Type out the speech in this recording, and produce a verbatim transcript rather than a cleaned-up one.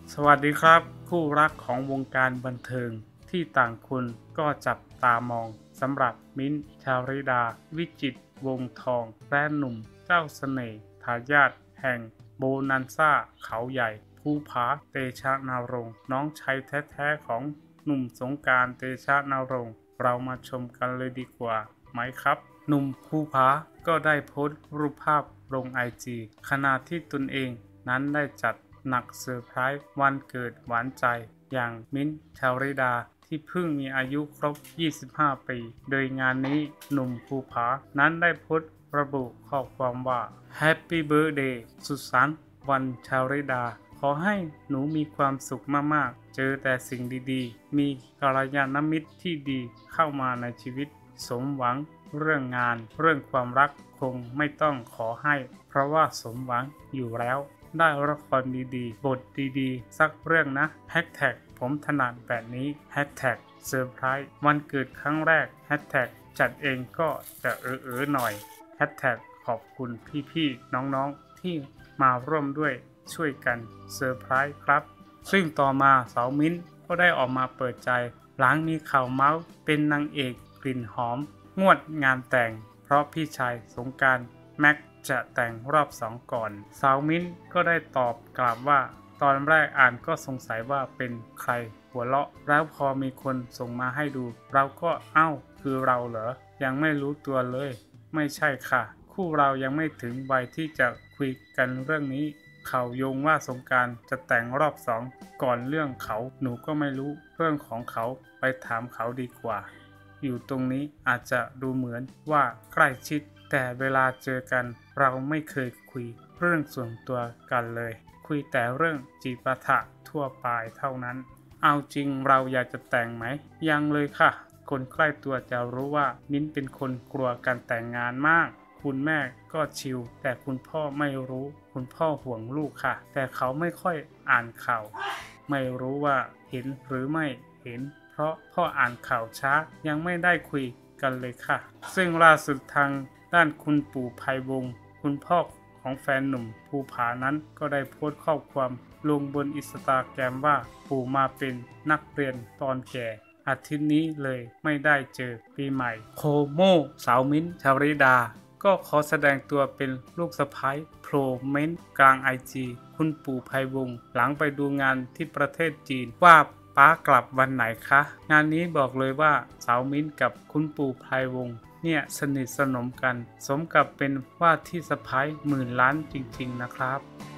สวัสดีครับคู่รักของวงการบันเทิงที่ต่างคนก็จับตามองสำหรับมิ้นท์ ชาริดา วิจิตรวงศ์ทองและหนุ่มเจ้าเสน่ห์ทายาทแห่งโบนันซ่าเขาใหญ่ภูผาเตชะนรงค์น้องชายแท้ๆของหนุ่มสงกรานต์เตชะนรงค์เรามาชมกันเลยดีกว่าไหมครับหนุ่มภูผาก็ได้โพสต์รูปภาพลงไอจีขณะที่ตนเองนั้นได้จัดหนักเซอร์ไพรส์วันเกิดหวานใจอย่างมิ้นท์ ชาริดาที่เพิ่งมีอายุครบยี่สิบห้าปีโดยงานนี้หนุ่มภูผานั้นได้โพสต์ระบุข้อความว่า Happy Birthday สุขสันต์วันชาริดาขอให้หนูมีความสุขมากๆเจอแต่สิ่งดีๆมีกัลยาณมิตรที่ดีเข้ามาในชีวิตสมหวังเรื่องงานเรื่องความรักคงไม่ต้องขอให้เพราะว่าสมหวังอยู่แล้วได้ละครดีๆบทดีๆสักเรื่องนะแฮชแท็กผมถนัดแบบนี้แฮชแท็กเซอร์ไพรส์วันเกิดครั้งแรกแฮชแท็กจัดเองก็จะเออเออหน่อยแฮชแท็กขอบคุณพี่ๆน้องๆที่มาร่วมด้วยช่วยกันเซอร์ไพรส์ครับซึ่งต่อมาสาวมิ้นท์ก็ได้ออกมาเปิดใจหลังมีข่าวเมาส์เป็นนางเอกกลิ่นหอมงวดงานแต่งเพราะพี่ชายสงกรานต์แม็กจะแต่งรอบสองก่อนสาวมิ้นท์ก็ได้ตอบกลับว่าตอนแรกอ่านก็สงสัยว่าเป็นใครหัวเราะแล้วพอมีคนส่งมาให้ดูเราก็เอ้าคือเราเหรอยังไม่รู้ตัวเลยไม่ใช่ค่ะคู่เรายังไม่ถึงวัยที่จะคุยกันเรื่องนี้เขาโยงว่าสงกรานต์จะแต่งรอบสองก่อนเรื่องเขาหนูก็ไม่รู้เรื่องของเขาไปถามเขาดีกว่าอยู่ตรงนี้อาจจะดูเหมือนว่าใกล้ชิดแต่เวลาเจอกันเราไม่เคยคุยเรื่องส่วนตัวกันเลยคุยแต่เรื่องจีบปะทะทั่วไปเท่านั้นเอาจริงเราอยากจะแต่งไหมยังเลยค่ะคนใกล้ตัวจะรู้ว่ามิ้นเป็นคนกลัวการแต่งงานมากคุณแม่ก็ชิลแต่คุณพ่อไม่รู้คุณพ่อห่วงลูกค่ะแต่เขาไม่ค่อยอ่านข่าวไม่รู้ว่าเห็นหรือไม่เห็นเพราะพ่ออ่านข่าวช้ายังไม่ได้คุยกันเลยค่ะซึ่งล่าสุดทางด้านคุณปู่ไพวงศ์คุณพ่อของแฟนหนุ่มภูผานั้นก็ได้โพสต์ข้อความลงบนอินสตาแกรมว่าปู่มาเป็นนักเรียนตอนแก่อาทิตย์นี้เลยไม่ได้เจอปีใหม่โคโมสาวมิ้นท์ ชาริดาก็ขอแสดงตัวเป็นลูกสะใภ้โผล่เม้นต์กลางไอจีคุณปู่ไพวงศ์หลังไปดูงานที่ประเทศจีนว่าป้ากลับวันไหนคะงานนี้บอกเลยว่าสาวมิ้นท์กับคุณปู่ไพวงศ์เนี่ยสนิทสนมกันสมกับเป็นว่าที่สะใภ้หมื่นล้านจริงๆนะครับ